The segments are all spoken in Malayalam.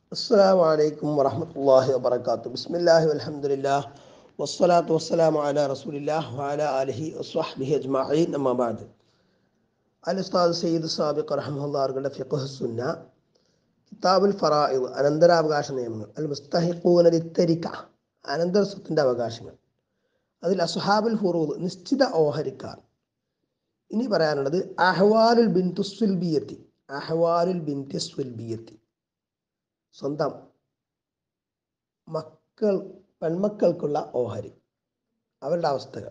السلام عليكم ورحمة الله وبركاته. بسم الله والحمد لله والصلاة والسلام على رسول الله وعلى آله وصحبه أجمعين. أما بعد. الأستاذ سيد السابق رحمه الله അവരുടെ ഫിഖ്ഹ് സുന്ന കിതാബുൽ ഫറായിദ് അനന്തരാവകാശ നിയമങ്ങൾ അൽ മുസ്തഹിഖൂന ലിത്തരിക അനന്തര സ്വത്തിൻ്റെ അവകാശങ്ങൾ അതിൽ അസ്ഹാബുൽ ഫുറൂദ് നിശ്ചിത ഓഹരിക്കാർ. ഇനി പറയാനുള്ളത് അഹ്വാലുൽ ബിൻതു സുൽബിയത്തി അഹ്വാലുൽ ബിൻതി സുൽബിയത്തി സ്വന്തം മക്കൾ പെൺമക്കൾക്കുള്ള ഓഹരി അവരുടെ അവസ്ഥകൾ.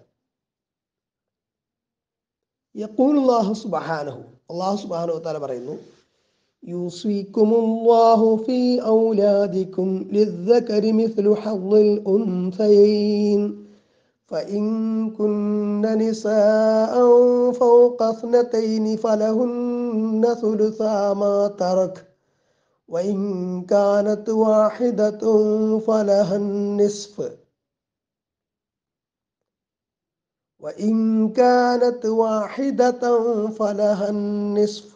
യഖൂലുല്ലാഹു സുബ്ഹാനഹു അല്ലാഹു സുബ്ഹാനഹു വതആല പറയുന്നു, യൂസികുമുല്ലാഹു ഫീ ഔലാദികും ലിസ്സകരി മിസ്ലു ഹദ്ദിൽ ഉൻസയൈൻ ഫഇൻ കുന്ന നിസാഅൻ ഫൗക ഇസ്നതൈനി ഫലഹുന്ന സുലുസാ മാ തറക് وإن كانت واحدة فلها النصف وإن كانت واحدة فلها النصف.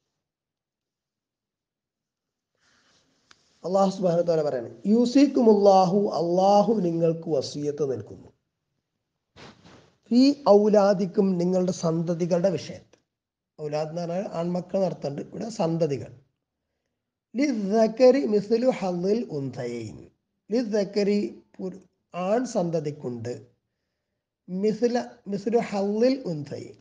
അള്ളാഹു സുബ്ഹാനഹു വതആല പറയാണ്, യൂസിക്കുമുല്ലാഹു അള്ളാഹു നിങ്ങൾക്ക് വസിയത്ത് നൽകുന്നു, ഫീ ഔലാദിക്കും നിങ്ങളുടെ സന്തതികളുടെ വിഷയത്തിൽ. ഔലാദ് എന്ന് പറഞ്ഞാൽ ആൺമക്കൾ നടത്തുന്നുണ്ട്, ഇവിടെ സന്തതികൾ. ലിസ്സകരി മിസ്ലു ഹദ്ദിൽ ഉൻസയൈൻ ലിസ്സകരി ആൺ സന്തതിക്കുണ്ട് മിസ്ലു ഹദ്ദിൽ ഉൻസയൈൻ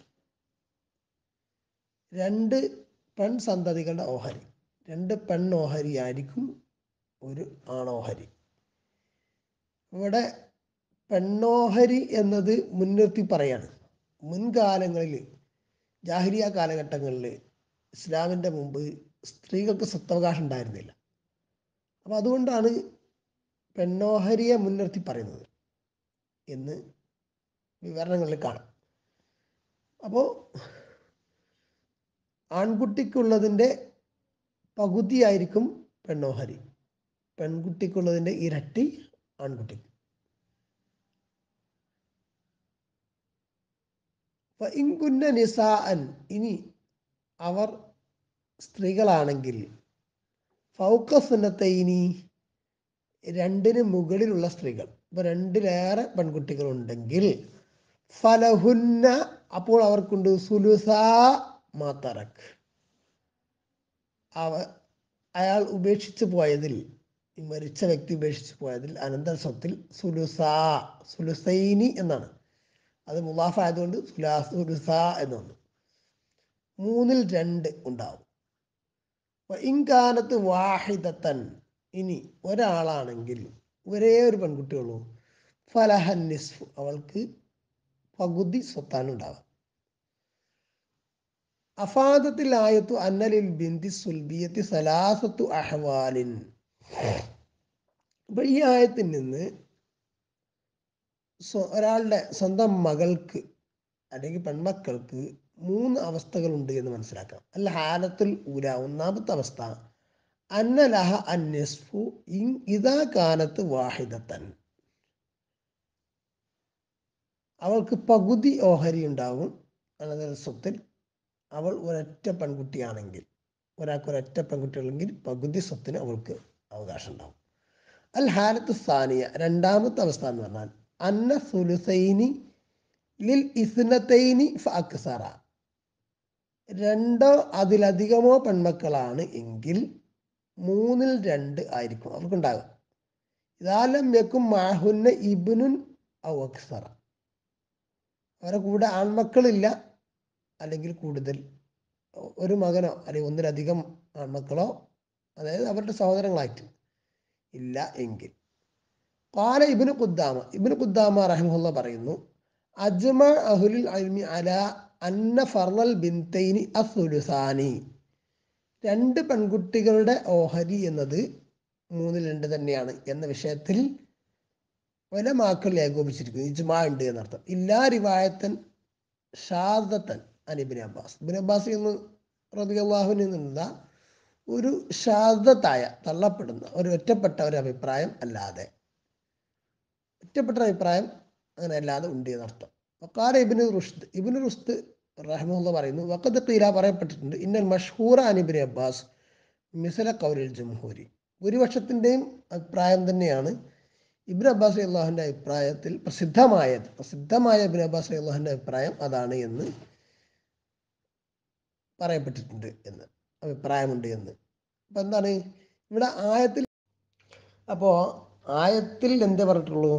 രണ്ട് പെൺ സന്തതികളുടെ ഓഹരി. രണ്ട് പെണ്ണോഹരി ആയിരിക്കും ഒരു ആണോഹരി. ഇവിടെ പെണ്ണോഹരി എന്നത് മുൻനിർത്തി പറയാണ്. മുൻകാലങ്ങളിൽ ജാഹിലിയ കാലഘട്ടങ്ങളിൽ ഇസ്ലാമിൻ്റെ മുമ്പ് സ്ത്രീകൾക്ക് സ്വത്തവകാശം ഉണ്ടായിരുന്നില്ല. അപ്പോൾ അതുകൊണ്ടാണ് പെണ്ണോഹരിയെ മുൻനിർത്തി പറയുന്നത് എന്ന് വിവരണങ്ങളിൽ കാണാം. അപ്പോൾ ആൺകുട്ടിക്കുള്ളതിൻ്റെ പകുതിയായിരിക്കും പെണ്ണോഹരി, പെൺകുട്ടിക്കുള്ളതിൻ്റെ ഇരട്ടി ആൺകുട്ടിക്ക്. ഫഇൻകുന്ന നിസാഅൻ ഇനി അവർ സ്ത്രീകളാണെങ്കിൽ ഫൗക സുന്നത്തൈനി രണ്ടിന് മുകളിലുള്ള സ്ത്രീകൾ, ഇപ്പോൾ രണ്ടിലേറെ പെൺകുട്ടികളുണ്ടെങ്കിൽ ഫലഹുന്ന അപ്പോൾ അവർക്കുണ്ട് സുലുസാ മാ തറക് അയാൾ ഉപേക്ഷിച്ച് പോയതിൽ, മരിച്ച വ്യക്തി ഉപേക്ഷിച്ച് പോയതിൽ അനന്തര സ്വത്തിൽ സുലുസൈനി എന്നാണ്. അത് മുലാഫ് ആയതുകൊണ്ട് സുലുസാ എന്നാണ്. 2/3 ഉണ്ടാവും. ഇൻകാനത്ത് വാഹിദത്തൻ ഇനി ഒരാളാണെങ്കിൽ, ഒരേ ഒരു പെൺകുട്ടിയുള്ളൂ, ഫലഹൻ നിസ്ഫു അവൾക്ക് പകുതി സ്വത്താണ് ഉണ്ടാവുക. അഫാദത്തിൽ ആയത്തു അന്നലിൽ ബിന്തി സുൽബിയത്തി സലാസത്തു അഹ്വാലിൻ. അപ്പോൾ ഈ ആയത്തിൽ നിന്ന് ഒരാളുടെ സ്വന്തം മകൾക്ക് അല്ലെങ്കിൽ പെൺമക്കൾക്ക് 3 അവസ്ഥകളുണ്ട് എന്ന് മനസ്സിലാക്കാം. അൽ ഹാലത്തുൽ ഊല ഒന്നാമത്തെ അവസ്ഥ അന്നലഹ അന്നിസ്ഫു ഇദാ കാനത്ത് വാഹിദത്തൻ അവൾക്ക് പകുതി ഓഹരി ഉണ്ടാവും അനന്തര സ്വത്തിൽ. അവൾ ഒരൊറ്റ പെൺകുട്ടിയാണെങ്കിൽ, ഒരാൾക്ക് ഒരൊറ്റ പെൺകുട്ടിയാണെങ്കിൽ പകുതി സ്വത്തിന് അവൾക്ക് അവകാശം ഉണ്ടാവും. അൽ ഹാലത്ത് സാനിയ രണ്ടാമത്തെ അവസ്ഥ എന്ന് പറഞ്ഞാൽ അന്ന സുലുസൈനി ലിൽ ഇസ്നതൈനി ഫഅക്സറ രണ്ടോ അതിലധികമോ പെൺമക്കളാണ് എങ്കിൽ 2/3 ആയിരിക്കും അവർക്കുണ്ടാകുക. ഇദാലം യകും മഅഹുന്ന ഇബ്നുൻ ഔ അക്സറ അവരുടെ കൂടെ ആൺമക്കളില്ല അല്ലെങ്കിൽ കൂടുതൽ ഒരു മകനോ അല്ലെങ്കിൽ ഒന്നിലധികം ആൺമക്കളോ, അതായത് അവരുടെ സഹോദരങ്ങളായിട്ട് ഇല്ല എങ്കിൽ. ഖാല ഇബ്നു ഖുദ്ദാമ റഹിമഹുല്ലാഹ് പറയുന്നു, അജ്മ അഹ്ലുൽ ഇൽമി അലാ അന്ന ഫർളൽ ബിൻതൈനി അസ്സുലുസാനി 2 പെൺകുട്ടികളുടെ ഓഹരി എന്നത് 2/3 തന്നെയാണ് എന്ന വിഷയത്തിൽ ഉലമാക്കൾ ഏകോപിച്ചിരിക്കുന്നു. ഇജ്മാ ഉണ്ട് എന്നർത്ഥം. ഇല്ലാ റിവായത്തൻ ഷാദത്തൻ അൻ ഇബ്നു അബ്ബാസ് എന്ന് റളിയല്ലാഹു അൻഹു നിന്നുള്ള ഒരു ഷാദത്തായ തള്ളപ്പെടുന്ന ഒരു ഒറ്റപ്പെട്ട ഒരു അഭിപ്രായം അല്ലാതെ, ഒറ്റപ്പെട്ട അഭിപ്രായം അങ്ങനെ അല്ലാതെ ഉണ്ട് എന്നർത്ഥം. വഖാല ഇബ്നു റുഷ്ദ് റഹിമഹുല്ലാഹ് പറയുന്നു, വഖദ് ഖീല പറയപ്പെട്ടിട്ടുണ്ട്, ഇന്നൽ മഷ്ഹൂറ അൻ ഇബ്നു അബ്ബാസ് മിസ്ല ഖൗലിൽ ജംഹൂരി ഭൂരിപക്ഷത്തിൻ്റെയും അഭിപ്രായം തന്നെയാണ് ഇബ്നു അബ്ബാസ് റളിയല്ലാഹുവിൻ്റെ അഭിപ്രായത്തിൽ പ്രസിദ്ധമായ ഇബ്നു അബ്ബാസ് റളിയല്ലാഹുവിൻ്റെ അഭിപ്രായം അതാണ് എന്ന് പറയപ്പെട്ടിട്ടുണ്ട് എന്ന് അഭിപ്രായമുണ്ട് എന്ന്. അപ്പം എന്താണ് ഇവിടെ ആയത്തിൽ, അപ്പോൾ ആയത്തിൽ എന്തേ പറഞ്ഞിട്ടുള്ളൂ?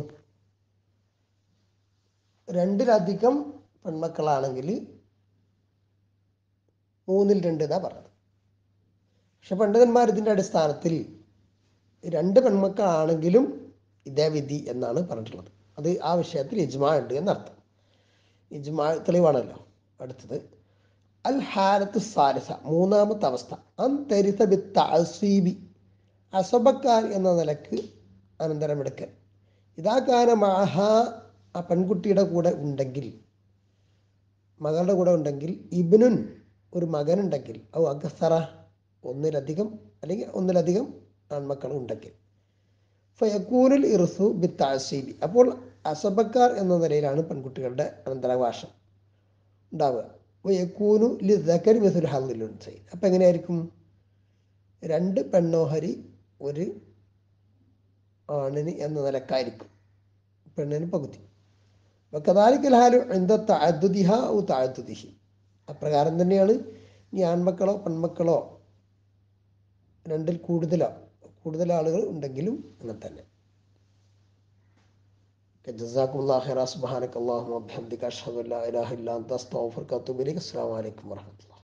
രണ്ടിലധികം പെൺമക്കളാണെങ്കിൽ 2/3 എന്നാ പറഞ്ഞത്. പക്ഷെ പണ്ഡിതന്മാർ ഇതിൻ്റെ അടിസ്ഥാനത്തിൽ 2 പെൺമക്കളാണെങ്കിലും ഇതേ വിധി എന്നാണ് പറഞ്ഞിട്ടുള്ളത്. അത് ആ വിഷയത്തിൽ ഇജ്മാ ഉണ്ട് എന്നർത്ഥം. ഇജ്മാ തെളിവാണല്ലോ. അടുത്തത് അൽ ഹാലത്ത് സാലിസ, മൂന്നാമത്തെ അവസ്ഥ, അന്തരിത ബിത്തഅസീബി, അസബക്കാർ എന്ന നിലക്ക് അനന്തരമെടുക്കൽ. ഇതാകാന മഅഹ, ആ പെൺകുട്ടിയുടെ കൂടെ ഉണ്ടെങ്കിൽ, മകളുടെ കൂടെ ഉണ്ടെങ്കിൽ, ഇബ്നുൻ ഒരു മകനുണ്ടെങ്കിൽ, ഔ അക്സറ ഒന്നിലധികം അല്ലെങ്കിൽ ഒന്നിലധികം ആൺമക്കൾ ഉണ്ടെങ്കിൽ, ഫയക്കൂനുൽ ഇർസു ബിത്തഅസീബി, അപ്പോൾ അസബക്കാർ എന്ന നിലയിലാണ് പെൺകുട്ടികളുടെ അനന്തരാവകാശം ഉണ്ടാവുക. വയക്കൂനു ലിദക്കരി മിസ്ലു ഹദ്ദിൽ ഉൻസയൈൻ, അപ്പം എങ്ങനെയായിരിക്കും? 2 പെണ്ണോഹരി 1 ആണിന് എന്ന നിലക്കായിരിക്കും, പെണ്ണിന് പകുതി. വകദാലിക്കൽ ഹാലു ഇൻദ തഅദ്ദുദിഹ ഔ തഅദ്ദുദിഹി, അപ്രകാരം തന്നെയാണ് ഈ ആൺമക്കളോ പെൺമക്കളോ 2-ൽ കൂടുതൽ ആളുകൾ ഉണ്ടെങ്കിലും അങ്ങനെ തന്നെ. ജസാക്കുമുല്ലാഹു ഖൈറ. സുബ്ഹാനക അല്ലാഹുമ്മ വബിഹംദിക അഷ്ഹദു അല്ലാ ഇലാഹ ഇല്ല അൻത അസ്തഗ്ഫിറുക വഅത്തുബു ഇലൈക്. അസ്സലാമു അലൈക്കും വറഹ്മത്തുള്ളാഹി.